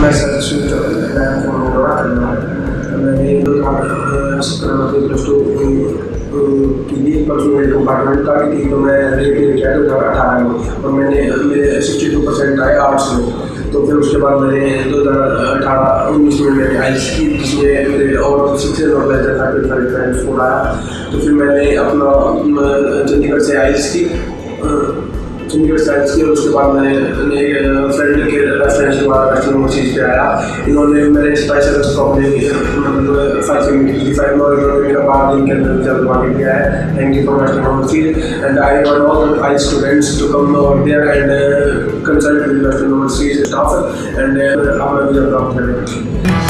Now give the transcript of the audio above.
myself switched on and I am from Rotterdam. मैंने plus two की थी, परसों मेरे कंपार्टमेंट का भी थी, तो मैं रिलेटिव किया 2018 में और मैंने मेरे 62% आए आर्ट्स में। तो फिर उसके बाद मैंने 2018-19 में मैंने आइल्स की, जिसमें मेरे और 6 और लेटर था, 25 स्कोर आया। तो फिर मैंने अपना चंडीगढ़ से आइल्स की, चंडीगढ़ से आइल्स की, और उसके बाद मैंने फ्रेंड के रेफरेंस के बाद वेस्टर्न यूनिवर्सिटी पे आया। इन्होंने मेरे स्पेशल स्टॉक में मतलब 5 में इन्होंने मेरा 12 दिन के अंदर रिजल्ट मांग लिया है। Thank you for western university and I want all I students to come over there and consult with western university staff and अपना रिजल्ट प्राप्त करें।